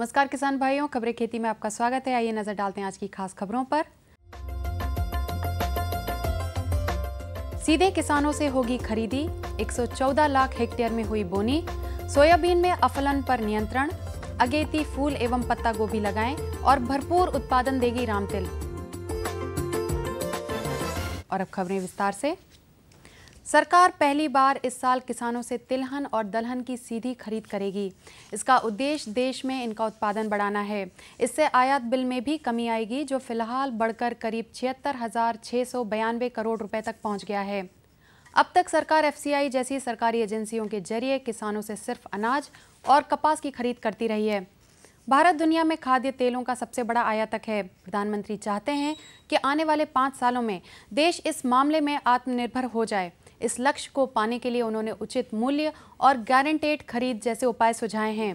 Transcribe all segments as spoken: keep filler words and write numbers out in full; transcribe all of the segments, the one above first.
नमस्कार किसान भाइयों, खबरें खेती में आपका स्वागत है। आइए नजर डालते हैं आज की खास खबरों पर। सीधे किसानों से होगी खरीदी, एक सौ चौदह लाख हेक्टेयर में हुई बोनी। सोयाबीन में अफलन पर नियंत्रण, अगेती फूल एवं पत्ता गोभी लगाएं और भरपूर उत्पादन देगी रामतिल। और अब खबरें विस्तार से। सरकार पहली बार इस साल किसानों से तिलहन और दलहन की सीधी खरीद करेगी। इसका उद्देश्य देश में इनका उत्पादन बढ़ाना है। इससे आयात बिल में भी कमी आएगी, जो फिलहाल बढ़कर करीब छिहत्तर हजार छः सौ बयानवे करोड़ रुपए तक पहुंच गया है। अब तक सरकार एफसीआई जैसी सरकारी एजेंसियों के जरिए किसानों से सिर्फ अनाज और कपास की खरीद करती रही है। भारत दुनिया में खाद्य तेलों का सबसे बड़ा आयातक है। प्रधानमंत्री चाहते हैं कि आने वाले पाँच सालों में देश इस मामले में आत्मनिर्भर हो जाए। इस लक्ष्य को पाने के लिए उन्होंने उचित मूल्य और गारंटेड खरीद जैसे उपाय सुझाए हैं।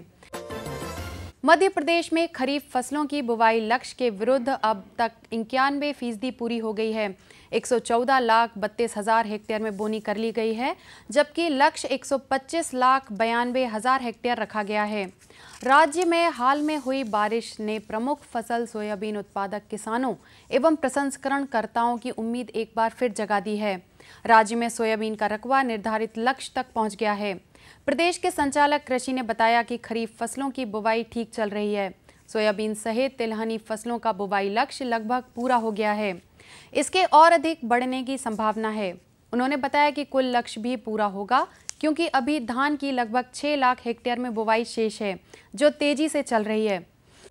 मध्य प्रदेश में खरीफ फसलों की बुवाई लक्ष्य के विरुद्ध अब तक इक्यानवे फीसदी पूरी हो गई है। एक सौ चौदह लाख बत्तीस हजार हेक्टेयर में बोनी कर ली गई है, जबकि लक्ष्य एक सौ पच्चीस लाख बयानवे हजार हेक्टेयर रखा गया है। राज्य में हाल में हुई बारिश ने प्रमुख फसल सोयाबीन उत्पादक किसानों एवं प्रसंस्करणकर्ताओं की उम्मीद एक बार फिर जगा दी है। राज्य में सोयाबीन का रकबा निर्धारित लक्ष्य तक पहुंच गया है। प्रदेश के संचालक कृषि ने बताया कि खरीफ फसलों की बुवाई ठीक चल रही है। सोयाबीन सहित तिलहनी फसलों का बुवाई लक्ष्य लगभग पूरा हो गया है। इसके और अधिक बढ़ने की संभावना है। उन्होंने बताया कि कुल लक्ष्य भी पूरा होगा, क्योंकि अभी धान की लगभग छह लाख हेक्टेयर में बुवाई शेष है, जो तेजी से चल रही है।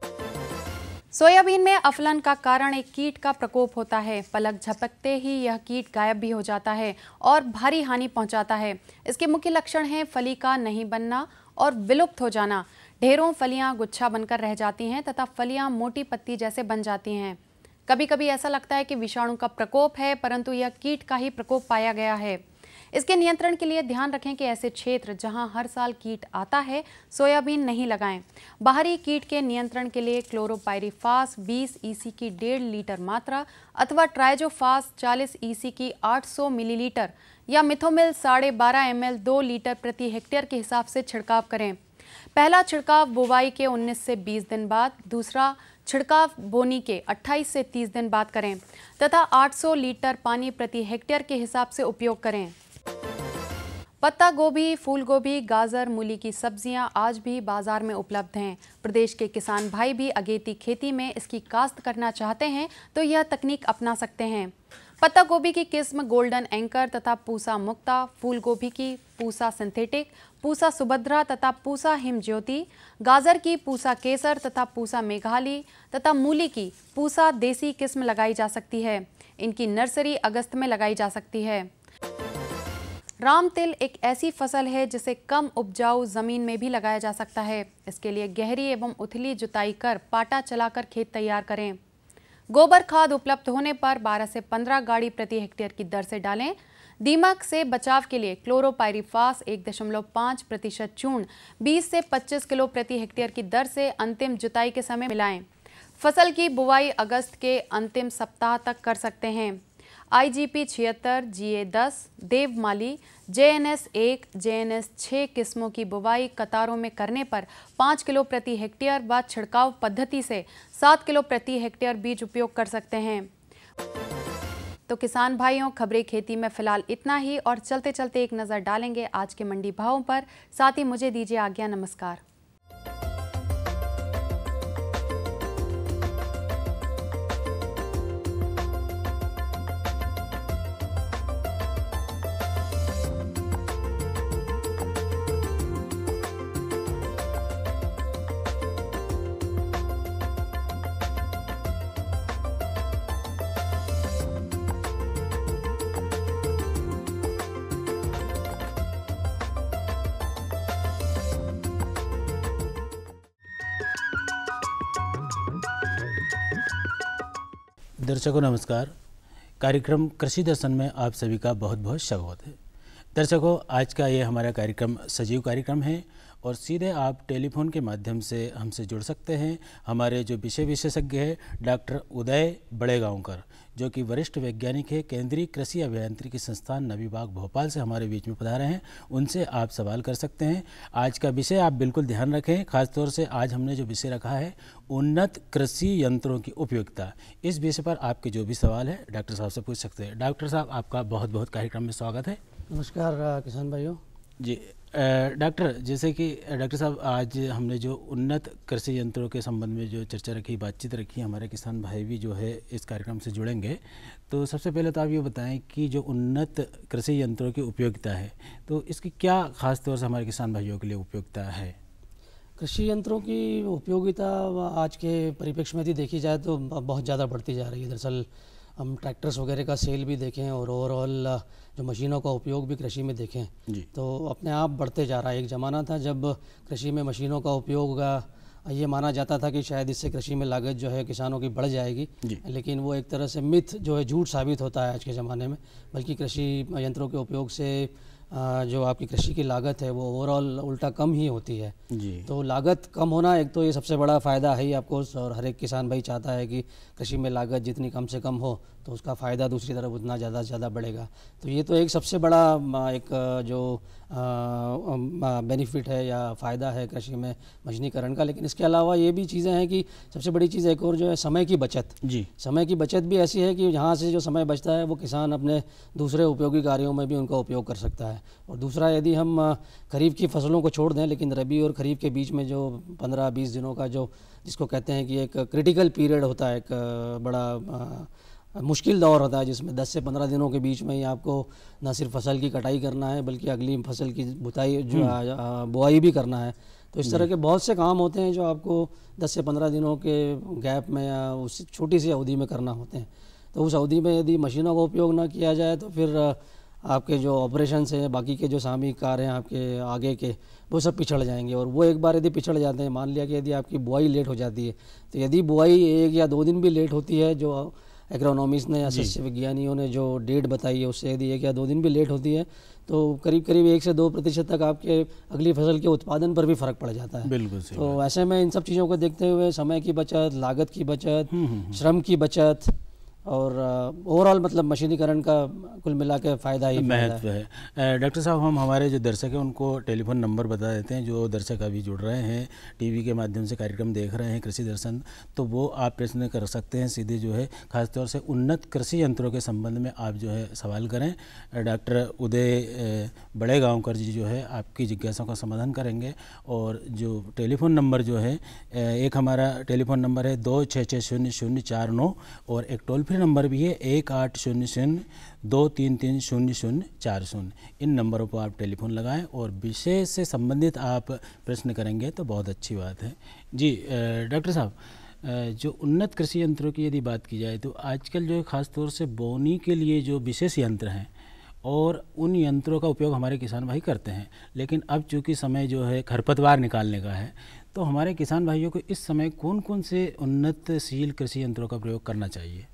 सोयाबीन में अफलन का कारण एक कीट का प्रकोप होता है। पलक झपकते ही यह कीट गायब भी हो जाता है और भारी हानि पहुंचाता है। इसके मुख्य लक्षण हैं फली का नहीं बनना और विलुप्त हो जाना। ढेरों फलियां गुच्छा बनकर रह जाती हैं तथा फलियां मोटी पत्ती जैसे बन जाती हैं। कभी कभी ऐसा लगता है कि विषाणु का प्रकोप है, परंतु यह कीट का ही प्रकोप पाया गया है। इसके नियंत्रण के लिए ध्यान रखें कि ऐसे क्षेत्र जहां हर साल कीट आता है, सोयाबीन नहीं लगाएं। बाहरी कीट के नियंत्रण के लिए क्लोरोपाइरीफास बीस ईसी की डेढ़ लीटर मात्रा अथवा ट्राइजोफास चालीस ईसी की आठ सौ मिलीलीटर या मिथोमिल साढ़े बारह एम एल दो लीटर प्रति हेक्टेयर के हिसाब से छिड़काव करें। पहला छिड़काव बुवाई के उन्नीस से बीस दिन बाद, दूसरा छिड़काव बोनी के अट्ठाईस से तीस दिन बाद करें तथा आठ सौ लीटर पानी प्रति हेक्टेयर के हिसाब से उपयोग करें। पत्ता गोभी, फूल गोभी, गाजर, मूली की सब्जियां आज भी बाजार में उपलब्ध हैं। प्रदेश के किसान भाई भी अगेती खेती में इसकी काश्त करना चाहते हैं तो यह तकनीक अपना सकते हैं। पत्ता गोभी की किस्म गोल्डन एंकर तथा पूसा मुक्ता, फूल गोभी की पूसा सिंथेटिक, पूसा सुभद्रा तथा पूसा हिमज्योति, गाजर की पूसा केसर तथा पूसा मेघाली तथा मूली की पूसा देसी किस्म लगाई जा सकती है। इनकी नर्सरी अगस्त में लगाई जा सकती है। रामतिल एक ऐसी फसल है जिसे कम उपजाऊ जमीन में भी लगाया जा सकता है। इसके लिए गहरी एवं उथली जुताई कर पाटा चलाकर खेत तैयार करें। गोबर खाद उपलब्ध होने पर बारह से पंद्रह गाड़ी प्रति हेक्टेयर की दर से डालें। दीमक से बचाव के लिए क्लोरोपाइरीफास एक दशमलव पाँच प्रतिशत चूर्ण बीस से पच्चीस किलो प्रति हेक्टेयर की दर से अंतिम जुताई के समय मिलाएं। फसल की बुवाई अगस्त के अंतिम सप्ताह तक कर सकते हैं। आईजीपी छिहत्तर, जीए दस, देवमाली, जेएनएस एक, जेएनएस छह किस्मों की बुवाई कतारों में करने पर पाँच किलो प्रति हेक्टेयर व छिड़काव पद्धति से सात किलो प्रति हेक्टेयर बीज उपयोग कर सकते हैं। तो किसान भाइयों, खबरें खेती में फिलहाल इतना ही और चलते चलते एक नज़र डालेंगे आज के मंडी भावों पर। साथ ही मुझे दीजिए आज्ञा। नमस्कार। दर्शकों नमस्कार। कार्यक्रम कृषि दर्शन में आप सभी का बहुत बहुत स्वागत है। दर्शकों, आज का ये हमारा कार्यक्रम सजीव कार्यक्रम है और सीधे आप टेलीफोन के माध्यम से हमसे जुड़ सकते हैं। हमारे जो विषय विशेषज्ञ हैं डॉक्टर उदय बड़ेगांवकर, जो कि वरिष्ठ वैज्ञानिक है, केंद्रीय कृषि अभियांत्रिकी संस्थान नवी बाग भोपाल से हमारे बीच में पधारे हैं। उनसे आप सवाल कर सकते हैं। आज का विषय आप बिल्कुल ध्यान रखें, खासतौर से आज हमने जो विषय रखा है उन्नत कृषि यंत्रों की उपयोगिता। इस विषय पर आपके जो भी सवाल है डॉक्टर साहब से पूछ सकते हैं। डॉक्टर साहब, आपका बहुत बहुत कार्यक्रम में स्वागत है। नमस्कार किसान भाइयों जी। डॉक्टर, जैसे कि डॉक्टर साहब, आज हमने जो उन्नत कृषि यंत्रों के संबंध में जो चर्चा रखी, बातचीत रखी, हमारे किसान भाई भी जो है इस कार्यक्रम से जुड़ेंगे। तो सबसे पहले तो आप ये बताएं कि जो उन्नत कृषि यंत्रों की उपयोगिता है, तो इसकी क्या खास तौर से हमारे किसान भाइयों के लिए उपयोगिता है? कृषि यंत्रों की उपयोगिता आज के परिप्रेक्ष्य में यदि देखी जाए तो बहुत ज़्यादा बढ़ती जा रही है। दरअसल हम ट्रैक्टर्स वगैरह का सेल भी देखें और ओवरऑल जो मशीनों का उपयोग भी कृषि में देखें तो अपने आप बढ़ते जा रहा है। एक ज़माना था जब कृषि में मशीनों का उपयोग ये माना जाता था कि शायद इससे कृषि में लागत जो है किसानों की बढ़ जाएगी, लेकिन वो एक तरह से मिथ जो है झूठ साबित होता है आज के ज़माने में। बल्कि कृषि यंत्रों के उपयोग से जो आपकी कृषि की लागत है वो ओवरऑल उल्टा कम ही होती है जी। तो लागत कम होना एक तो ये सबसे बड़ा फ़ायदा है ही आपको, और हर एक किसान भाई चाहता है कि कृषि में लागत जितनी कम से कम हो तो उसका फ़ायदा दूसरी तरफ उतना ज़्यादा से ज़्यादा बढ़ेगा। तो ये तो एक सबसे बड़ा एक जो बेनिफिट है या फ़ायदा है कृषि में मशीनीकरण का। लेकिन इसके अलावा ये भी चीज़ें हैं कि सबसे बड़ी चीज़ एक और जो है समय की बचत जी। समय की बचत भी ऐसी है कि यहाँ से जो समय बचता है वो किसान अपने दूसरे उपयोगी कार्यों में भी उनका उपयोग कर सकता है। और दूसरा, यदि हम खरीफ की फसलों को छोड़ दें, लेकिन रबी और खरीफ के बीच में जो पंद्रह बीस दिनों का जो जिसको कहते हैं कि एक क्रिटिकल पीरियड होता है, एक बड़ा आ, मुश्किल दौर होता है, जिसमें दस से पंद्रह दिनों के बीच में ही आपको न सिर्फ फसल की कटाई करना है बल्कि अगली फसल की बुताई जो बुआई भी करना है। तो इस तरह के बहुत से काम होते हैं जो आपको दस से पंद्रह दिनों के गैप में या उस छोटी सी अवधि में करना होते हैं। तो उस अवधि में यदि मशीनों का उपयोग ना किया जाए तो फिर आपके जो ऑपरेशंस हैं, बाकी के जो सामयिक कार्य हैं आपके आगे के, वो सब पिछड़ जाएंगे। और वो एक बार यदि पिछड़ जाते हैं, मान लिया कि यदि आपकी बुआई लेट हो जाती है, तो यदि बुआई एक या दो दिन भी लेट होती है, जो एग्रोनॉमिस्ट ने या सस्य विज्ञानियों ने जो डेट बताई है उससे यदि एक या दो दिन भी लेट होती है तो करीब करीब एक से दो प्रतिशत तक आपके अगली फसल के उत्पादन पर भी फर्क पड़ जाता है। बिल्कुल। तो ऐसे में इन सब चीज़ों को देखते हुए समय की बचत, लागत की बचत, श्रम की बचत और ओवरऑल मतलब मशीनीकरण का कुल मिला के फ़ायदा ही महत्व है, है। डॉक्टर साहब, हम हमारे जो दर्शक हैं उनको टेलीफोन नंबर बता देते हैं। जो दर्शक अभी जुड़ रहे हैं, टीवी के माध्यम से कार्यक्रम देख रहे हैं कृषि दर्शन, तो वो आप प्रश्न कर सकते हैं सीधे जो है, खासतौर से उन्नत कृषि यंत्रों के संबंध में आप जो है सवाल करें। डॉक्टर उदय बड़ेगांवकर जी जो है आपकी जिज्ञासाओं का समाधान करेंगे। और जो टेलीफोन नंबर जो है, एक हमारा टेलीफोन नंबर है दो छः छः शून्य शून्य चार नौ और एक टोल फ्री नंबर भी है एक आठ शून्य शून्य दो तीन तीन शून्य शून्य चार शून्य। इन नंबरों पर आप टेलीफोन लगाएं और विषय से संबंधित आप प्रश्न करेंगे तो बहुत अच्छी बात है जी। डॉक्टर साहब, जो उन्नत कृषि यंत्रों की यदि बात की जाए तो आजकल जो है ख़ास तौर से बोनी के लिए जो विशेष यंत्र हैं और उन यंत्रों का उपयोग हमारे किसान भाई करते हैं, लेकिन अब चूँकि समय जो है खरपतवार निकालने का है, तो हमारे किसान भाइयों को इस समय कौन कौन से उन्नतशील कृषि यंत्रों का प्रयोग करना चाहिए?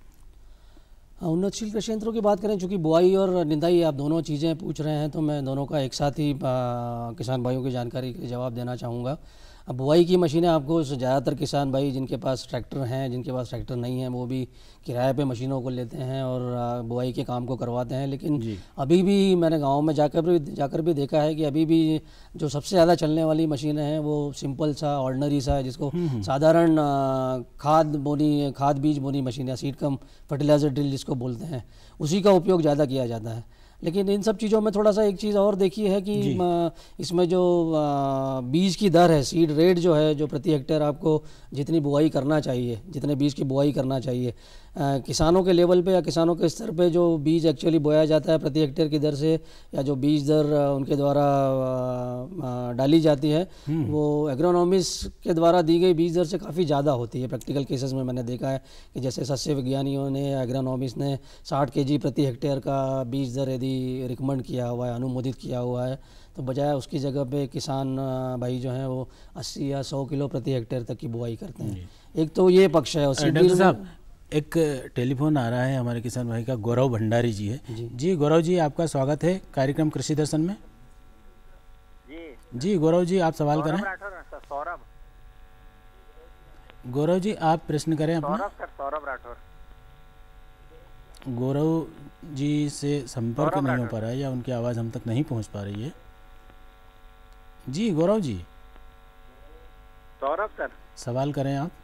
उन्नतशील कृषि यंत्रों की बात करें, चूँकि बुआई और निंदाई आप दोनों चीज़ें पूछ रहे हैं, तो मैं दोनों का एक साथ ही किसान भाइयों की जानकारी के जवाब देना चाहूँगा। अब बुआई की मशीनें आपको ज़्यादातर किसान भाई जिनके पास ट्रैक्टर हैं, जिनके पास ट्रैक्टर नहीं हैं, वो भी किराए पे मशीनों को लेते हैं और बुआई के काम को करवाते हैं। लेकिन अभी भी मैंने गांव में जाकर भी जाकर भी देखा है कि अभी भी जो सबसे ज़्यादा चलने वाली मशीनें हैं वो सिंपल सा ऑर्डिनरी सा है, जिसको साधारण खाद बोनी खाद बीज बोनी मशीन या सीड कम फर्टिलाइजर ड्रिल जिसको बोलते हैं, उसी का उपयोग ज़्यादा किया जाता है। लेकिन इन सब चीज़ों में थोड़ा सा एक चीज़ और देखी है कि इसमें जो बीज की दर है, सीड रेट जो है, जो प्रति हेक्टेयर आपको जितनी बुआई करना चाहिए, जितने बीज की बुआई करना चाहिए, आ, किसानों के लेवल पे या किसानों के स्तर पे जो बीज एक्चुअली बोया जाता है प्रति हेक्टेयर की दर से, या जो बीज दर उनके द्वारा डाली जाती है, वो एग्रोनॉमिस्ट के द्वारा दी गई बीज दर से काफ़ी ज़्यादा होती है। प्रैक्टिकल केसेस में मैंने देखा है कि जैसे सस्य विज्ञानियों ने या एग्रोनॉमिस्ट ने साठ के जी प्रति हेक्टेयर का बीज दर यदि रिकमेंड किया हुआ है, अनुमोदित किया हुआ है, तो बजाय उसकी जगह पे किसान भाई जो हैं वो अस्सी या सौ किलो प्रति हेक्टेयर तक की बुआई करते हैं। एक तो ये पक्ष है। डॉक्टर साहब, एक टेलीफोन आ रहा है हमारे किसान भाई का, गौरव भंडारी जी है। जी जी गौरव जी, आपका स्वागत है कार्यक्रम कृषि दर्शन में। जी जी गौरव जी, आप सवाल करें। सौरभ गौरव जी, आप प्रश्न करें अपना। सौरभ सर सौरभ राठौर। गौरव जी से संपर्क गौरव नहीं हो राठौर। पा रहा है या उनकी आवाज़ हम तक नहीं पहुंच पा रही है। जी गौरव जी, सौरभ सर सवाल करें आप।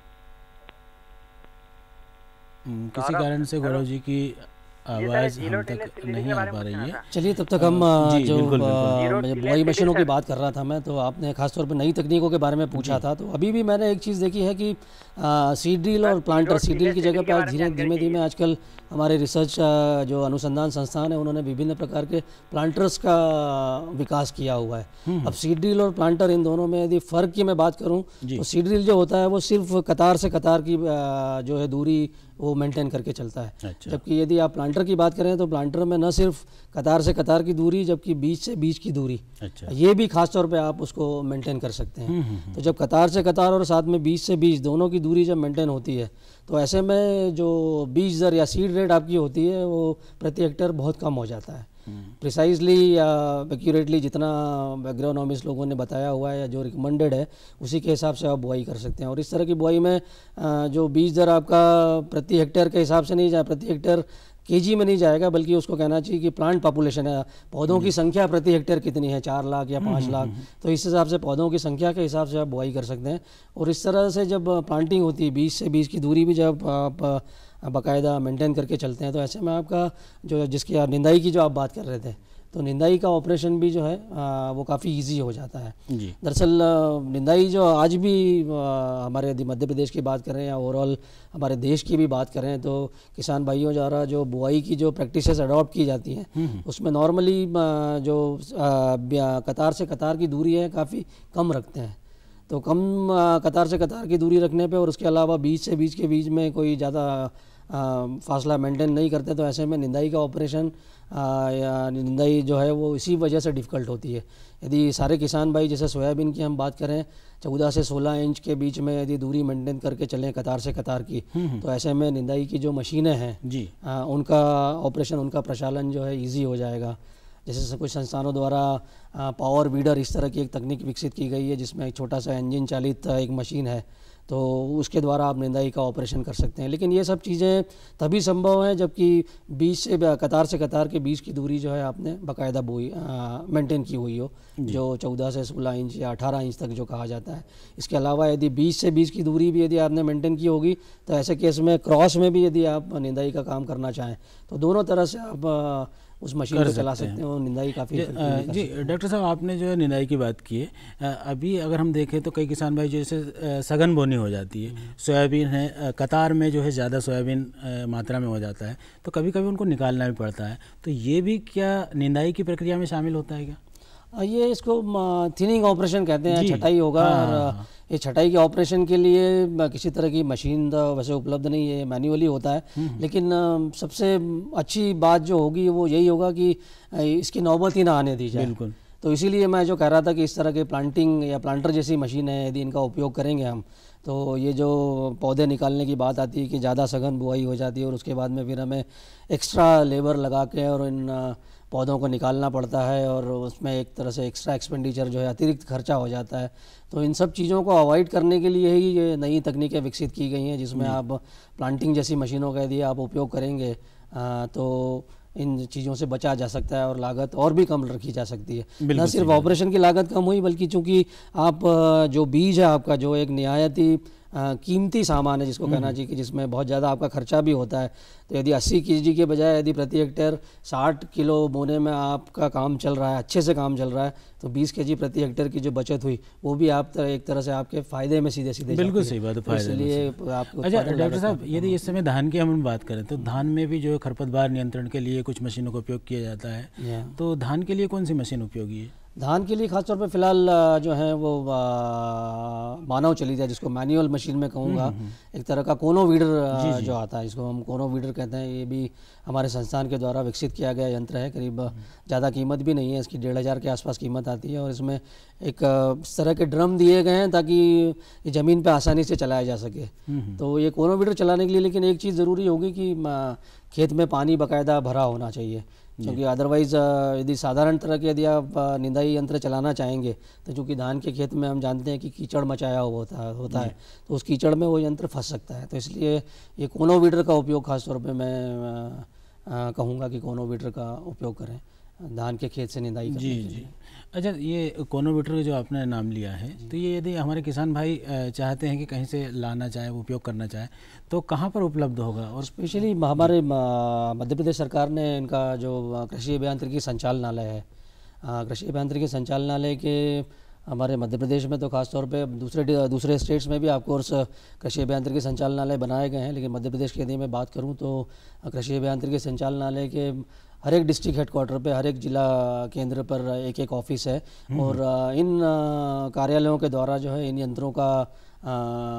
हम्म, किसी सौरभ, कारण से गौरव जी की आवाज़ जीरो हम टिले तक सिलीरी नहीं के आ बारे में पा रही पूछना है। था। चलिए, तब तक हम अ, जी, जो बिल्कुल, बिल्कुल। अ, जीरो मैं टिले बुआई मशीनों की सिलीरी बात कर रहा था मैं, तो आपने खासतौर पे नई तकनीकों के बारे में पूछा था। तो अभी भी मैंने एक चीज़ देखी है कि सीड ड्रिल और प्लांटर, सीड ड्रिल की जगह पर आज धीरे धीमे धीमे आजकल हमारे रिसर्च अ, जो अनुसंधान संस्थान है उन्होंने विभिन्न प्रकार के प्लांटर्स का विकास किया हुआ है। अब सीड ड्रिल और प्लांटर, इन दोनों में यदि फ़र्क की मैं बात करूं तो सीड ड्रिल जो होता है वो सिर्फ कतार से कतार की अ, जो है दूरी वो मेंटेन करके चलता है। अच्छा। जबकि यदि आप प्लांटर की बात करें तो प्लांटर में न सिर्फ कतार से कतार की दूरी, जबकि बीज से बीज की दूरी, अच्छा। ये भी खास तौर पे आप उसको मेंटेन कर सकते हैं। तो जब कतार से कतार और साथ में बीज से बीज दोनों की दूरी जब मेंटेन होती है तो ऐसे में जो बीज दर या सीड रेट आपकी होती है वो प्रति हेक्टेयर बहुत कम हो जाता है। प्रिसाइजली या एक्यूरेटली जितना एग्रोनॉमिस्ट लोगों ने बताया हुआ है या जो रिकमेंडेड है उसी के हिसाब से आप बुआई कर सकते हैं। और इस तरह की बुआई में अ, जो बीज दर आपका प्रति हेक्टेयर के हिसाब से नहीं जाए, प्रति हेक्टेयर केजी में नहीं जाएगा, बल्कि उसको कहना चाहिए कि प्लांट पॉपुलेशन है, पौधों की संख्या प्रति हेक्टेयर कितनी है, चार लाख या पाँच लाख, तो इस हिसाब से पौधों की संख्या के हिसाब से आप बुआई कर सकते हैं। और इस तरह से जब प्लांटिंग होती है, बीज से बीज की दूरी भी जब आप बाकायदा मेंटेन करके चलते हैं तो ऐसे में आपका जो जिसकी आप निंदाई की जो आप बात कर रहे थे, तो निंदाई का ऑपरेशन भी जो है आ, वो काफ़ी इजी हो जाता है। जी। दरअसल आ, निंदाई जो आज भी आ, हमारे यदि मध्य प्रदेश की बात करें या ओवरऑल हमारे देश की भी बात करें तो किसान भाइयों द्वारा जो बुआई की जो प्रैक्टिसेस अडॉप्ट की जाती हैं उसमें नॉर्मली जो आ, कतार से कतार की दूरी है काफ़ी कम रखते हैं। तो कम आ, कतार से कतार की दूरी रखने पे और उसके अलावा बीज से बीज के बीच में कोई ज़्यादा फासला मेंटेन नहीं करते तो ऐसे में निंदाई का ऑपरेशन या निंदाई जो है वो इसी वजह से डिफ़िकल्ट होती है। यदि सारे किसान भाई जैसे सोयाबीन की हम बात करें चौदह से सोलह इंच के बीच में यदि दूरी मेंटेन करके चलें कतार से कतार की, तो ऐसे में निंदाई की जो मशीनें हैं जी, आ, उनका ऑपरेशन, उनका प्रचालन जो है ईजी हो जाएगा। जैसे कुछ संस्थानों द्वारा पावर वीडर इस तरह की एक तकनीक विकसित की गई है जिसमें एक छोटा सा इंजन चालित एक मशीन है, तो उसके द्वारा आप निंदाई का ऑपरेशन कर सकते हैं। लेकिन ये सब चीज़ें तभी संभव हैं जबकि बीज से कतार से कतार के बीज की दूरी जो है आपने बाकायदा बोई मेंटेन की हुई हो, जो चौदह से सोलह इंच या अठारह इंच तक जो कहा जाता है। इसके अलावा यदि बीज से बीज की दूरी भी यदि आपने मेंटेन की होगी तो ऐसे केस में क्रॉस में भी यदि आप निंदाई का काम करना चाहें तो दोनों तरह से आप उस मशीन को चला सकते हैं और निंदाई काफ़ी जी। डॉक्टर साहब, आपने जो है निंदाई की बात की है, अभी अगर हम देखें तो कई किसान भाई जैसे सघन बोनी हो जाती है, सोयाबीन है कतार में जो है ज़्यादा सोयाबीन मात्रा में हो जाता है तो कभी कभी उनको निकालना भी पड़ता है, तो ये भी क्या निंदाई की प्रक्रिया में शामिल होता है क्या? ये इसको थिनिंग ऑपरेशन कहते हैं, छटाई होगा। हाँ, और हाँ। ये छटाई के ऑपरेशन के लिए किसी तरह की मशीन तो वैसे उपलब्ध नहीं है, मैन्युअली होता है। लेकिन सबसे अच्छी बात जो होगी वो यही होगा कि इसकी नौबत ही ना आने दी जाए। बिल्कुल। तो इसीलिए मैं जो कह रहा था कि इस तरह के प्लांटिंग या प्लांटर जैसी मशीन है यदि इनका उपयोग करेंगे हम तो ये जो पौधे निकालने की बात आती है कि ज़्यादा सघन बुआई हो जाती है और उसके बाद में फिर हमें एक्स्ट्रा लेबर लगा के और इन पौधों को निकालना पड़ता है और उसमें एक तरह से एक्स्ट्रा एक्सपेंडिचर जो है अतिरिक्त खर्चा हो जाता है। तो इन सब चीज़ों को अवॉइड करने के लिए ही ये नई तकनीकें विकसित की गई हैं जिसमें आप प्लांटिंग जैसी मशीनों का यदि आप उपयोग करेंगे आ, तो इन चीज़ों से बचा जा सकता है और लागत और भी कम रखी जा सकती है। न सिर्फ ऑपरेशन की लागत कम हुई बल्कि चूँकि आप जो बीज है आपका जो एक निहायत ही कीमती सामान है जिसको कहना चाहिए कि जिसमें बहुत ज़्यादा आपका खर्चा भी होता है, तो यदि अस्सी केजी के बजाय यदि प्रति हेक्टेयर साठ किलो बोने में आपका काम चल रहा है, अच्छे से काम चल रहा है, तो बीस केजी प्रति हेक्टेयर की जो बचत हुई वो भी आप तर, एक तरह से आपके फ़ायदे में सीधे सीधे बिल्कुल सही बात है, फायदे में। इसलिए आपको अच्छा डॉक्टर साहब, यदि इस समय धान की हम बात करें तो धान में भी जो है खरपतवार नियंत्रण के लिए कुछ मशीनों का उपयोग किया जाता है, तो धान के लिए कौन सी मशीन उपयोगी है? धान के लिए खासतौर पे फिलहाल अ, जो है वो अ, मानव चलित है, जिसको मैनुअल मशीन में कहूँगा, एक तरह का कोनो वीडर अ, जो आता है, जिसको हम कोनो वीडर कहते हैं, ये भी हमारे संस्थान के द्वारा विकसित किया गया यंत्र है। करीब ज़्यादा कीमत भी नहीं है, इसकी डेढ़ हज़ार के आसपास कीमत आती है और इसमें एक अ, इस तरह के ड्रम दिए गए हैं ताकि ये ज़मीन पे आसानी से चलाया जा सके। तो ये कोनो वीडर चलाने के लिए लेकिन एक चीज़ ज़रूरी होगी कि अ, खेत में पानी बाकायदा भरा होना चाहिए, क्योंकि अदरवाइज़ यदि साधारण तरह के यदि आप अ, निंदाई यंत्र चलाना चाहेंगे तो चूँकि धान के खेत में हम जानते हैं कि कीचड़ मचाया हुआ होता है होता है तो उस कीचड़ में वो यंत्र फंस सकता है। तो इसलिए ये कोनो वीडर का उपयोग खासतौर पे मैं अ, अ, कहूँगा कि कोनो वीडर का उपयोग करें धान के खेत से निंदाई करने जी के जी। लिए। अच्छा, ये कोनोवेटर जो आपने नाम लिया है, तो ये यदि हमारे किसान भाई अ, चाहते हैं कि कहीं से लाना चाहे, उपयोग करना चाहे, तो कहाँ पर उपलब्ध होगा? और स्पेशली हमारे म- मध्य प्रदेश सरकार ने इनका जो अ, कृषि अभियांत्रिकी संचालनालय है, अ, कृषि अभियांत्रिकी संचालनालय के हमारे मध्य प्रदेश में तो खासतौर पे दूसरे दूसरे स्टेट्स में भी ऑफकोर्स कृषि अभियांत्रिकी संचालनालय बनाए गए हैं, लेकिन मध्य प्रदेश की यदि मैं बात करूं तो कृषि अभियांत्रिकी संचालनालय के हर एक डिस्ट्रिक्ट हेडक्वार्टर पे, हर एक जिला केंद्र पर एक एक ऑफिस है और अ, इन अ, कार्यालयों के द्वारा जो है इन यंत्रों का अ,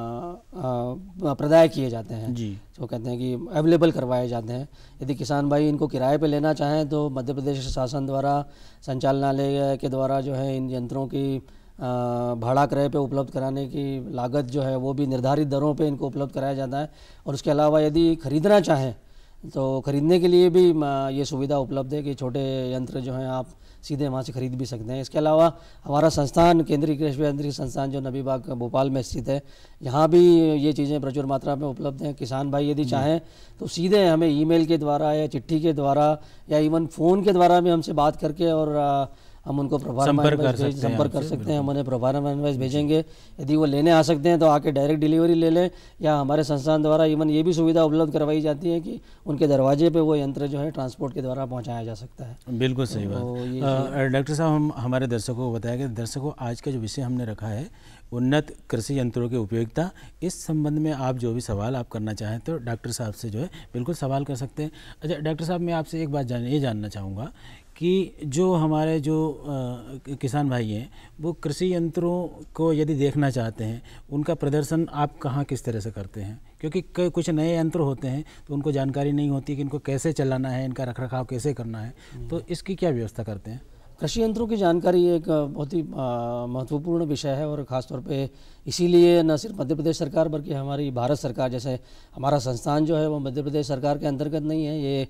अ, प्रदाय किए जाते हैं, जी जो कहते हैं कि अवेलेबल करवाए जाते हैं। यदि किसान भाई इनको किराए पे लेना चाहें तो मध्य प्रदेश शासन द्वारा संचालनालय के द्वारा जो है इन यंत्रों की अ, भाड़ा क्रय पे उपलब्ध कराने की लागत जो है वो भी निर्धारित दरों पे इनको उपलब्ध कराया जाता है। और उसके अलावा यदि खरीदना चाहें तो खरीदने के लिए भी म, ये सुविधा उपलब्ध है कि छोटे यंत्र जो हैं आप सीधे वहाँ से खरीद भी सकते हैं। इसके अलावा हमारा संस्थान केंद्रीय कृषि अभियांत्रिकी संस्थान जो नबी बाग भोपाल में स्थित है, यहाँ भी ये चीज़ें प्रचुर मात्रा में उपलब्ध हैं। किसान भाई यदि चाहें तो सीधे हमें ईमेल के द्वारा या चिट्ठी के द्वारा या इवन फ़ोन के द्वारा भी हमसे बात करके और आ, हम उनको प्रभार संपर्क कर इनवॉइस भेज सकते हैं संपर्क कर आपसे, सकते हैं। हम उन्हें प्रभार इनवॉइस भेजेंगे। यदि वो लेने आ सकते हैं तो आके डायरेक्ट डिलीवरी ले लें, या हमारे संस्थान द्वारा इवन ये भी सुविधा उपलब्ध करवाई जाती है कि उनके दरवाजे पे वो यंत्र जो है ट्रांसपोर्ट के द्वारा पहुंचाया जा सकता है। बिल्कुल सही तो बात। ये अ, डॉक्टर साहब, हम हमारे दर्शकों को बताया कि दर्शकों आज का जो विषय हमने रखा है उन्नत कृषि यंत्रों की उपयोगिता, इस संबंध में आप जो भी सवाल आप करना चाहें तो डॉक्टर साहब से जो है बिल्कुल सवाल कर सकते हैं। अच्छा डॉक्टर साहब, मैं आपसे एक बात जान ये जानना चाहूँगा कि जो हमारे जो अ, किसान भाई हैं वो कृषि यंत्रों को यदि देखना चाहते हैं, उनका प्रदर्शन आप कहाँ किस तरह से करते हैं? क्योंकि क- कुछ नए यंत्र होते हैं तो उनको जानकारी नहीं होती कि इनको कैसे चलाना है, इनका रखरखाव कैसे करना है, तो इसकी क्या व्यवस्था करते हैं? कृषि यंत्रों की जानकारी एक बहुत ही आ, महत्वपूर्ण विषय है और ख़ासतौर पे इसीलिए न सिर्फ मध्य प्रदेश सरकार बल्कि हमारी भारत सरकार, जैसे हमारा संस्थान जो है वो मध्य प्रदेश सरकार के अंतर्गत नहीं है, ये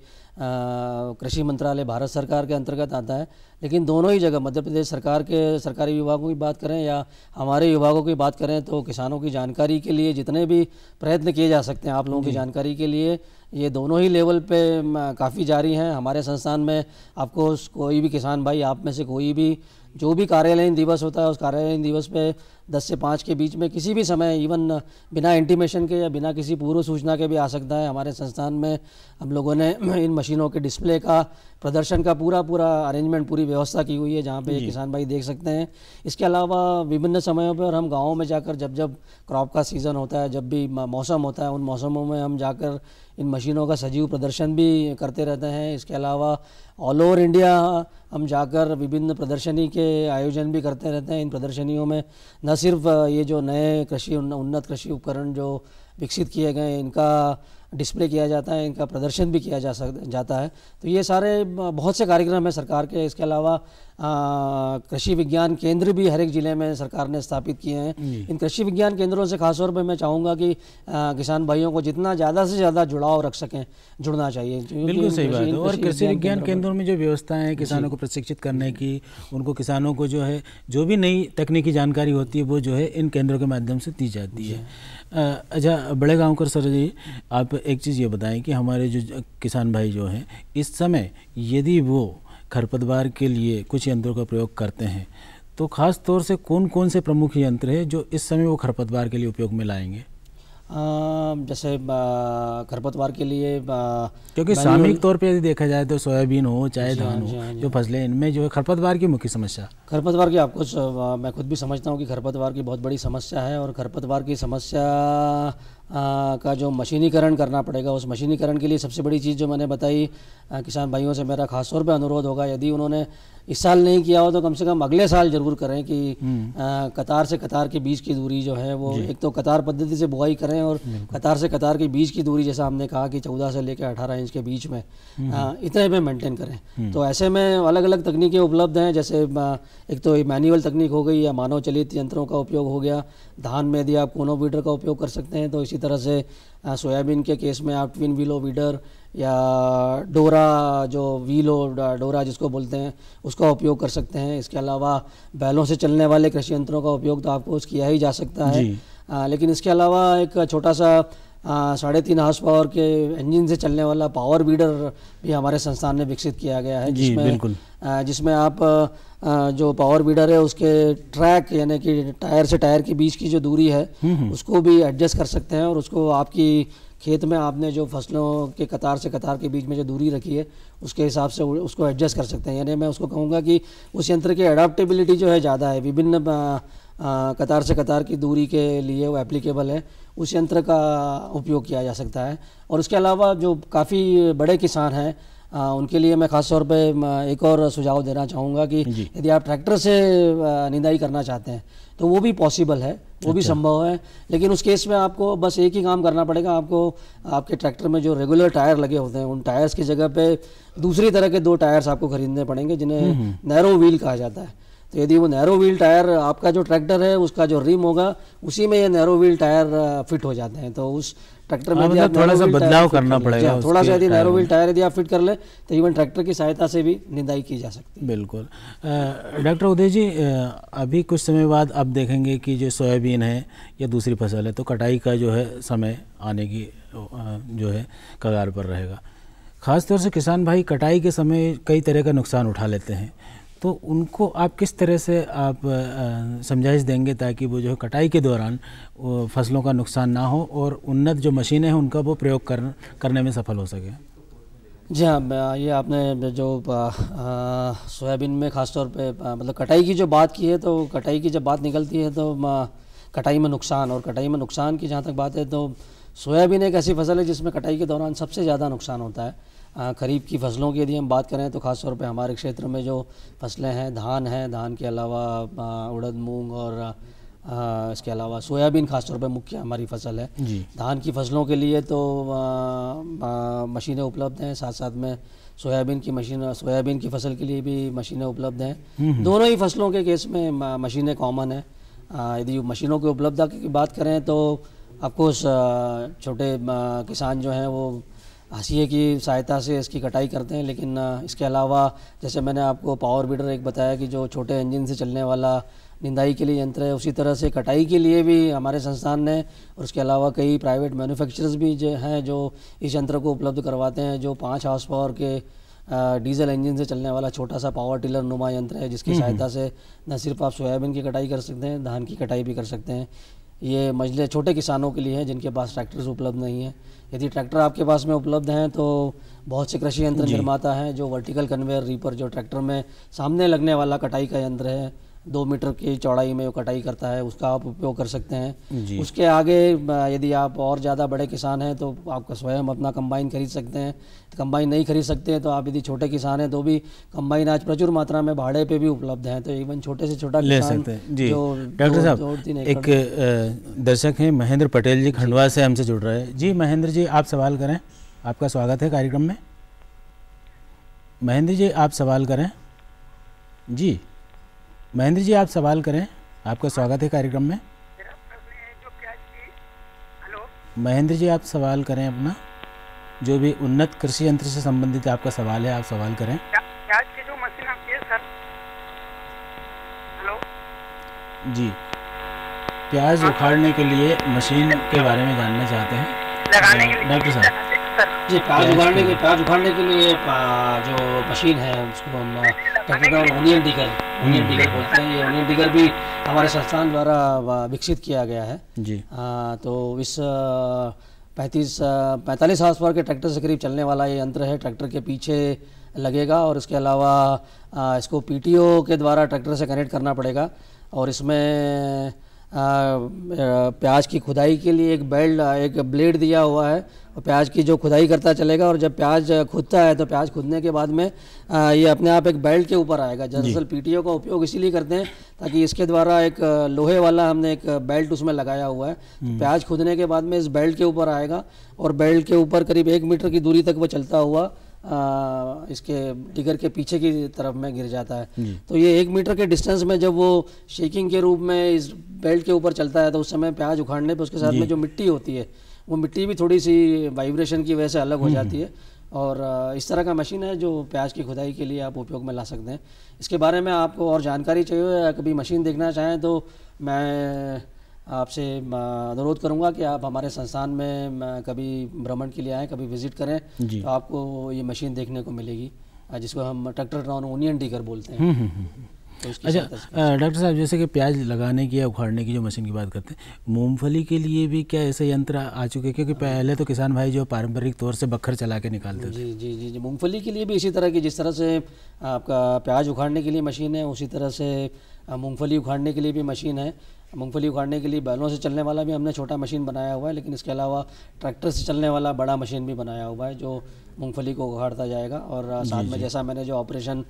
कृषि मंत्रालय भारत सरकार के अंतर्गत आता है, लेकिन दोनों ही जगह मध्य प्रदेश सरकार के सरकारी विभागों की बात करें या हमारे विभागों की बात करें तो किसानों की जानकारी के लिए जितने भी प्रयत्न किए जा सकते हैं आप लोगों की जानकारी के लिए, ये दोनों ही लेवल पे काफ़ी जारी हैं। हमारे संस्थान में आपको कोई भी किसान भाई, आप में से कोई भी जो भी कार्यालयीन दिवस होता है उस कार्यालयीन दिवस पे दस से पाँच के बीच में किसी भी समय इवन बिना इंटीमेशन के या बिना किसी पूर्व सूचना के भी आ सकता है। हमारे संस्थान में हम लोगों ने इन मशीनों के डिस्प्ले का, प्रदर्शन का पूरा पूरा अरेंजमेंट, पूरी व्यवस्था की हुई है जहाँ पे किसान भाई देख सकते हैं। इसके अलावा विभिन्न समयों पर हम गाँवों में जाकर, जब जब क्रॉप का सीज़न होता है, जब भी मौसम होता है, उन मौसमों में हम जाकर इन मशीनों का सजीव प्रदर्शन भी करते रहते हैं। इसके अलावा ऑल ओवर इंडिया हम जाकर विभिन्न प्रदर्शनी के आयोजन भी करते रहते हैं। इन प्रदर्शनियों में न सिर्फ ये जो नए कृषि उन्नत कृषि उपकरण जो विकसित किए गए हैं इनका डिस्प्ले किया जाता है, इनका प्रदर्शन भी किया जा सक जाता है। तो ये सारे बहुत से कार्यक्रम हैं सरकार के। इसके अलावा कृषि विज्ञान केंद्र भी हर एक ज़िले में सरकार ने स्थापित किए हैं। इन कृषि विज्ञान केंद्रों से खासतौर पर मैं चाहूँगा कि आ, किसान भाइयों को जितना ज़्यादा से ज़्यादा जुड़ाव रख सकें, जुड़ना चाहिए। बिल्कुल सही बात है। और कृषि विज्ञान केंद्रों में जो व्यवस्थाएं हैं किसानों को प्रशिक्षित करने की, उनको किसानों को जो है जो भी नई तकनीकी जानकारी होती है वो जो है इन केंद्रों के माध्यम से दी जाती है। अच्छा बड़े गाँव कर सर जी, आप एक चीज़ ये बताएं कि हमारे जो किसान भाई जो हैं इस समय यदि वो खरपतवार के लिए कुछ यंत्रों का प्रयोग करते हैं तो ख़ास तौर से कौन कौन से प्रमुख यंत्र हैं जो इस समय वो खरपतवार के लिए उपयोग में लाएंगे? जैसे खरपतवार के लिए, क्योंकि सामूहिक तौर पे यदि देखा जाए तो सोयाबीन हो चाहे धान हो, जो फसलें, इनमें जो है खरपतवार की मुख्य समस्या, खरपतवार की आपको मैं खुद भी समझता हूँ कि खरपतवार की बहुत बड़ी समस्या है। और खरपतवार की समस्या आ, का जो मशीनीकरण करना पड़ेगा, उस मशीनीकरण के लिए सबसे बड़ी चीज़ जो मैंने बताई, आ, किसान भाइयों से मेरा खास तौर पे अनुरोध होगा, यदि उन्होंने इस साल नहीं किया हो तो कम से कम अगले साल ज़रूर करें कि आ, कतार से कतार के बीच की दूरी जो है वो एक तो कतार पद्धति से बुआई करें, और कतार से कतार के बीच की दूरी जैसा हमने कहा कि चौदह से लेकर अठारह इंच के बीच में आ, इतने में मेंटेन करें। तो ऐसे में अलग अलग तकनीकें उपलब्ध हैं, जैसे आ, एक तो मैनुअल तकनीक हो गई या मानव चलित यंत्रों का उपयोग हो गया। धान में यदि आप कोनो वीडर का उपयोग कर सकते हैं, तो इसी तरह से सोयाबीन के केस में आप ट्विन व्हीलो वीडर या डोरा जो व्हीलो डोरा जिसको बोलते हैं उसका उपयोग कर सकते हैं। इसके अलावा बैलों से चलने वाले कृषि यंत्रों का उपयोग तो आपको किया ही जा सकता है, आ, लेकिन इसके अलावा एक छोटा सा साढ़े तीन हाउस पावर के इंजन से चलने वाला पावर वीडर भी हमारे संस्थान ने विकसित किया गया है, जिसमें आ, जिसमें आप आ, जो पावर वीडर है उसके ट्रैक यानी कि टायर से टायर के बीच की जो दूरी है उसको भी एडजस्ट कर सकते हैं, और उसको आपकी खेत में आपने जो फसलों के कतार से कतार के बीच में जो दूरी रखी है उसके हिसाब से उसको एडजस्ट कर सकते हैं। यानी मैं उसको कहूँगा कि उस यंत्र की अडाप्टेबिलिटी जो है ज़्यादा है, विभिन्न कतार से कतार की दूरी के लिए वो एप्लीकेबल है, उस यंत्र का उपयोग किया जा सकता है। और उसके अलावा जो काफ़ी बड़े किसान हैं आ, उनके लिए मैं ख़ास तौर पे एक और सुझाव देना चाहूँगा कि यदि आप ट्रैक्टर से निंदाई करना चाहते हैं तो वो भी पॉसिबल है, वो भी संभव है, लेकिन उस केस में आपको बस एक ही काम करना पड़ेगा। आपको आपके ट्रैक्टर में जो रेगुलर टायर लगे होते हैं उन टायर्स की जगह पे दूसरी तरह के दो टायर्स आपको खरीदने पड़ेंगे, जिन्हें नैरो व्हील कहा जाता है। तो यदि वो नैरो व्हील टायर आपका जो ट्रैक्टर है उसका जो रिम होगा उसी में ये नैरो व्हील टायर फिट हो जाते हैं, तो उस ट्रैक्टर में मतलब थोड़ा सा बदलाव करना पड़ेगा, थोड़ा सा यदि नैरो व्हील टायर यदि आप फिट कर ले तो इवन ट्रैक्टर की सहायता से भी निंदाई की जा सकती है। बिल्कुल। डॉक्टर उदय जी, अभी कुछ समय बाद आप देखेंगे कि जो सोयाबीन है या दूसरी फसल है तो कटाई का जो है समय आने की जो है कगार पर रहेगा। ख़ास तौर से किसान भाई कटाई के समय कई तरह का नुकसान उठा लेते हैं, तो उनको आप किस तरह से आप समझाइश देंगे ताकि वो जो है कटाई के दौरान फसलों का नुकसान ना हो और उन्नत जो मशीनें हैं उनका वो प्रयोग कर, करने में सफल हो सके? जी हाँ, ये आपने जो सोयाबीन में ख़ास तौर पे मतलब कटाई की जो बात की है, तो कटाई की जब बात निकलती है तो कटाई में नुकसान, और कटाई में नुकसान की जहाँ तक बात है तो सोयाबीन एक ऐसी फसल है जिसमें कटाई के दौरान सबसे ज़्यादा नुकसान होता है। खरीफ की फसलों की यदि हम बात करें तो ख़ास तौर पे हमारे क्षेत्र में जो फसलें हैं, धान है, धान के अलावा उड़द, मूंग और आ, इसके अलावा सोयाबीन खास तौर पे मुख्य हमारी फसल है। धान की फसलों के लिए तो मशीनें उपलब्ध हैं, साथ साथ में सोयाबीन की मशीन सोयाबीन की फसल के लिए भी मशीनें उपलब्ध हैं। दोनों ही फसलों के केस में मशीनें कॉमन है। यदि मशीनों की उपलब्धता की बात करें तो आपको छोटे किसान जो हैं वो हाशिए की सहायता से इसकी कटाई करते हैं, लेकिन इसके अलावा जैसे मैंने आपको पावर वीडर एक बताया कि जो छोटे इंजन से चलने वाला निंदाई के लिए यंत्र है, उसी तरह से कटाई के लिए भी हमारे संस्थान ने और उसके अलावा कई प्राइवेट मैन्युफैक्चरर्स भी जो हैं जो इस यंत्र को उपलब्ध करवाते हैं, जो पाँच हाउस पावर के डीजल इंजन से चलने वाला छोटा सा पावर टिलर नुमा यंत्र है, जिसकी सहायता से न सिर्फ आप सोयाबीन की कटाई कर सकते हैं, धान की कटाई भी कर सकते हैं। ये मजले छोटे किसानों के लिए है जिनके पास ट्रैक्टर्स उपलब्ध नहीं है। यदि ट्रैक्टर आपके पास में उपलब्ध हैं तो बहुत से कृषि यंत्र निर्माता हैं जो वर्टिकल कन्वेयर रीपर, जो ट्रैक्टर में सामने लगने वाला कटाई का यंत्र है, दो मीटर की चौड़ाई में वो कटाई करता है, उसका आप उपयोग कर सकते हैं। उसके आगे यदि आप और ज़्यादा बड़े किसान हैं तो आप स्वयं अपना कंबाइन खरीद सकते हैं। कंबाइन नहीं खरीद सकते हैं तो आप यदि छोटे किसान हैं तो भी कंबाइन आज प्रचुर मात्रा में भाड़े पे भी उपलब्ध हैं, तो इवन छोटे से छोटा ले सकते हैं। जी डॉक्टर साहब, एक दर्शक हैं महेंद्र पटेल जी खंडवा से हमसे जुड़ रहे हैं। जी महेंद्र जी, आप सवाल करें, आपका स्वागत है कार्यक्रम में। महेंद्र जी आप सवाल करें। जी महेंद्र जी आप सवाल करें, आपका स्वागत है कार्यक्रम में। महेंद्र जी आप सवाल करें अपना, जो भी उन्नत कृषि यंत्र से संबंधित आपका सवाल है आप सवाल करें। प्याज की जो मशीन आती है सर, हेलो जी, प्याज उखाड़ने के लिए मशीन के बारे में जानना चाहते हैं लगाने के लिए डॉक्टर साहब। जी, प्याज उखाड़ने के प्याज उखाड़ने के लिए जो मशीन है उसको हम ओनियन डिगर ओनियन डिगर बोलते हैं। ये ओनियन डिगर भी हमारे संस्थान द्वारा विकसित किया गया है। जी आ, तो इस पैंतीस पैंतालीस हाउस पावर के ट्रैक्टर से करीब चलने वाला ये यंत्र है। ट्रैक्टर के पीछे लगेगा और इसके अलावा आ, इसको पीटीओ के द्वारा ट्रैक्टर से कनेक्ट करना पड़ेगा और इसमें प्याज की खुदाई के लिए एक बेल्ट, एक ब्लेड दिया हुआ है और प्याज की जो खुदाई करता चलेगा, और जब प्याज खुदता है तो प्याज खुदने के बाद में ये अपने आप एक बेल्ट के ऊपर आएगा। दरअसल पीटीओ का उपयोग इसीलिए करते हैं ताकि इसके द्वारा एक लोहे वाला हमने एक बेल्ट उसमें लगाया हुआ है, तो प्याज खुदने के बाद में इस बेल्ट के ऊपर आएगा और बेल्ट के ऊपर करीब एक मीटर की दूरी तक वो चलता हुआ आ, इसके डिगर के पीछे की तरफ में गिर जाता है। तो ये एक मीटर के डिस्टेंस में जब वो शेकिंग के रूप में इस बेल्ट के ऊपर चलता है तो उस समय प्याज उखाड़ने पे उसके साथ में जो मिट्टी होती है वो मिट्टी भी थोड़ी सी वाइब्रेशन की वजह से अलग हो जाती है। और इस तरह का मशीन है जो प्याज की खुदाई के लिए आप उपयोग में ला सकते हैं। इसके बारे में आपको और जानकारी चाहिए या कभी मशीन देखना चाहें तो मैं आपसे अनुरोध करूंगा कि आप हमारे संस्थान में कभी भ्रमण के लिए आएँ, कभी विजिट करें, तो आपको ये मशीन देखने को मिलेगी जिसको हम ट्रैक्टर नॉन ओनियन डिगर बोलते हैं। तो अच्छा डॉक्टर साहब, जैसे कि प्याज लगाने की या उखाड़ने की जो मशीन की बात करते हैं, मूंगफली के लिए भी क्या ऐसे यंत्र आ चुके हैं? क्योंकि पहले तो किसान भाई जो पारंपरिक तौर से बखर चला के निकालते थे। जी जी जी जी मूंगफली के लिए भी इसी तरह की, जिस तरह से आपका प्याज उखाड़ने के लिए मशीन है उसी तरह से मूंगफली उखाड़ने के लिए भी मशीन है। मूंगफली उखाड़ने के लिए बैलों से चलने वाला भी हमने छोटा मशीन बनाया हुआ है, लेकिन इसके अलावा ट्रैक्टर से चलने वाला बड़ा मशीन भी बनाया हुआ है जो मूंगफली को उखाड़ता जाएगा। और साथ में जैसा मैंने जो ऑपरेशन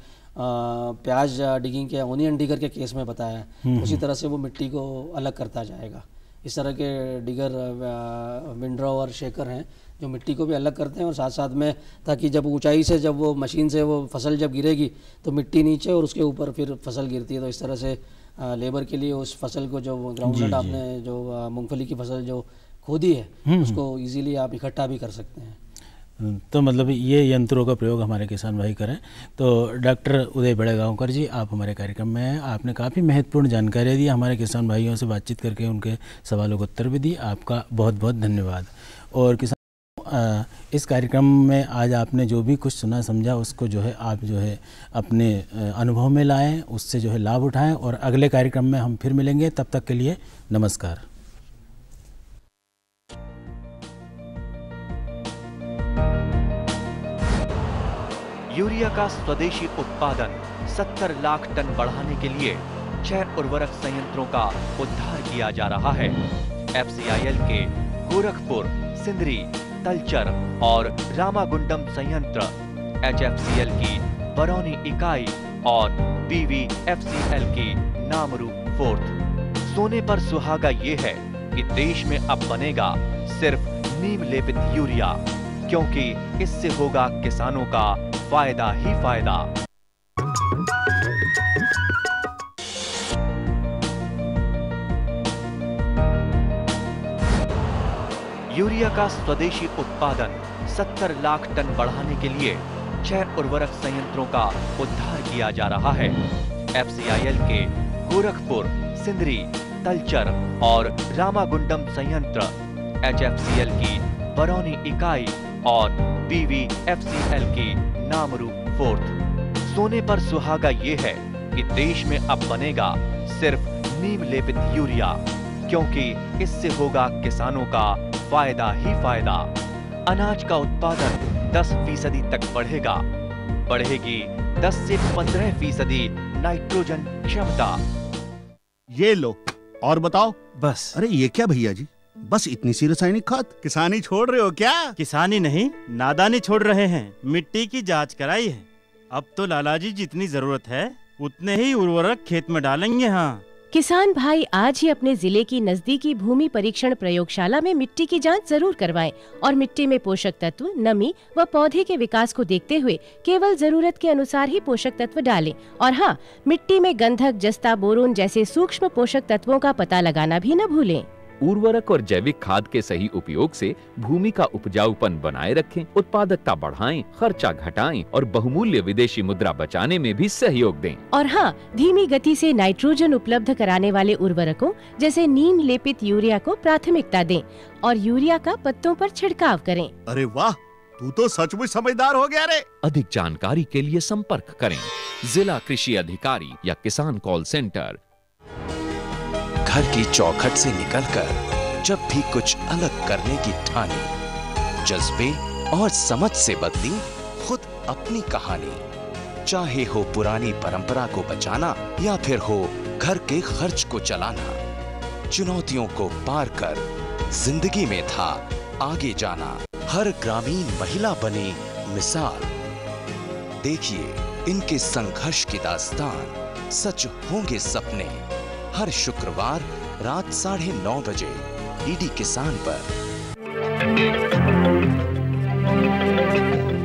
प्याज डिगिंग के ओनियन डिगर के केस में बताया है उसी तरह से वो मिट्टी को अलग करता जाएगा। इस तरह के डिगर विंड्रो और शेकर हैं जो मिट्टी को भी अलग करते हैं और साथ साथ में, ताकि जब ऊंचाई से जब वो मशीन से वो फसल जब गिरेगी तो मिट्टी नीचे और उसके ऊपर फिर फसल गिरती है। तो इस तरह से लेबर के लिए उस फसल को जो ग्राउंडनट आपने जो मूंगफली की फसल जो खोदी है उसको इजीली आप इकट्ठा भी कर सकते हैं। तो मतलब ये यंत्रों का प्रयोग हमारे किसान भाई करें। तो डॉक्टर उदय बड़ेगांवकर जी, आप हमारे कार्यक्रम में हैं, आपने काफ़ी महत्वपूर्ण जानकारी दी, हमारे किसान भाइयों से बातचीत करके उनके सवालों को उत्तर भी दी। आपका बहुत बहुत धन्यवाद। और किसान इस कार्यक्रम में आज आपने जो भी कुछ सुना समझा उसको जो है आप जो है अपने अनुभव में लाएं, उससे जो है लाभ उठाएं। और अगले कार्यक्रम में हम फिर मिलेंगे, तब तक के लिए नमस्कार। यूरिया का स्वदेशी उत्पादन सत्तर लाख टन बढ़ाने के लिए छह उर्वरक संयंत्रों का उद्धार किया जा रहा है। एफसीआईएल के गोरखपुर, सिंदरी, तलचर और रामागुंडम संयंत्र, एचएफसीएल की बरौनी इकाई और बीवीएफसीएल की नामरू फोर्थ। सोने पर सुहागा ये है कि देश में अब बनेगा सिर्फ नीम लेपित यूरिया, क्योंकि इससे होगा किसानों का फायदा ही फायदा। यूरिया का स्वदेशी उत्पादन सत्तर लाख टन बढ़ाने के लिए छह उर्वरक संयंत्रों का उद्धार किया जा रहा है। एफसीआईएल के गोरखपुर, सिंदरी, तलचर और रामागुंडम संयंत्र, एचएफसीएल की बरौनी इकाई और बीवीएफसीएल की नामरू फोर्थ। सोने पर सुहागा ये है कि देश में अब बनेगा सिर्फ नीम लेपित यूरिया, क्योंकि इससे होगा किसानों का फायदा ही फायदा। अनाज का उत्पादन दस फीसदी तक बढ़ेगा। बढ़ेगी दस से पंद्रह फीसदी नाइट्रोजन क्षमता। ये लो और बताओ। बस। अरे ये क्या भैया जी, बस इतनी सी रासायनिक खाद? किसानी छोड़ रहे हो क्या? किसानी नहीं, नादानी छोड़ रहे हैं। मिट्टी की जांच कराई है। अब तो लालाजी जितनी जरूरत है उतने ही उर्वरक खेत में डालेंगे। हाँ, किसान भाई आज ही अपने जिले की नजदीकी भूमि परीक्षण प्रयोगशाला में मिट्टी की जांच जरूर करवाएं और मिट्टी में पोषक तत्व, नमी व पौधे के विकास को देखते हुए केवल जरूरत के अनुसार ही पोषक तत्व डालें। और हाँ, मिट्टी में गंधक, जस्ता, बोरोन जैसे सूक्ष्म पोषक तत्वों का पता लगाना भी न भूलें। उर्वरक और जैविक खाद के सही उपयोग से भूमि का उपजाऊपन बनाए रखें, उत्पादकता बढ़ाएं, खर्चा घटाएं और बहुमूल्य विदेशी मुद्रा बचाने में भी सहयोग दें। और हाँ, धीमी गति से नाइट्रोजन उपलब्ध कराने वाले उर्वरकों जैसे नीम लेपित यूरिया को प्राथमिकता दें और यूरिया का पत्तों पर छिड़काव करें। अरे वाह, तू तो सचमुच समझदार हो गया रे। अधिक जानकारी के लिए संपर्क करें जिला कृषि अधिकारी या किसान कॉल सेंटर। घर की चौखट से निकलकर जब भी कुछ अलग करने की ठानी, जज्बे और समझ से बदली खुद अपनी कहानी। चाहे हो पुरानी परंपरा को बचाना या फिर हो घर के खर्च को चलाना, चुनौतियों को पार कर जिंदगी में था आगे जाना। हर ग्रामीण महिला बनी मिसाल। देखिए इनके संघर्ष की दास्तान, सच होंगे सपने। हर शुक्रवार रात साढ़े नौ बजे डीडी किसान पर।